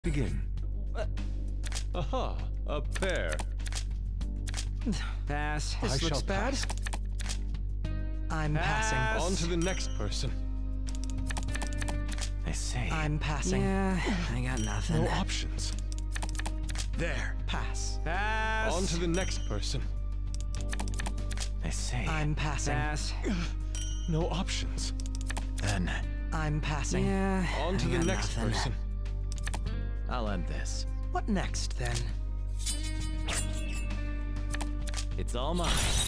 Begin. Aha, a pair. Pass. I This looks shall bad. pass. I'm passing. On to the next person. I say. I'm passing. Yeah, I got nothing. No options. There. Pass. Pass. On to the next person. I say. I'm passing. Pass. No options. Then. I'm passing. Yeah. On to I the got next nothing. person. I'll end this. What next then? It's all mine.